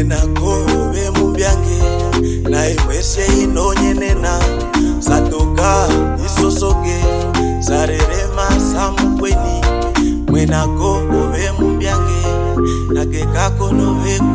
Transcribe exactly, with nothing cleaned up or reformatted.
mwenako ove mubyange na imwesye inonyenena satoka isosoke sarerema samukweni mwenako ove mubyange na kekako nove